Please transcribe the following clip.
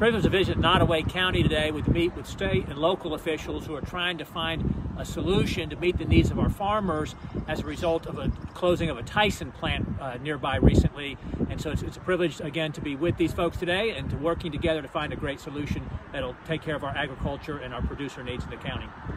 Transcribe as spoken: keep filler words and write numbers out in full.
privilege to visit Nottoway County today. We meet with state and local officials who are trying to find a solution to meet the needs of our farmers as a result of a closing of a Tyson plant uh, nearby recently. And so it's, it's a privilege, again, to be with these folks today and to working together to find a great solution that'll take care of our agriculture and our producer needs in the county.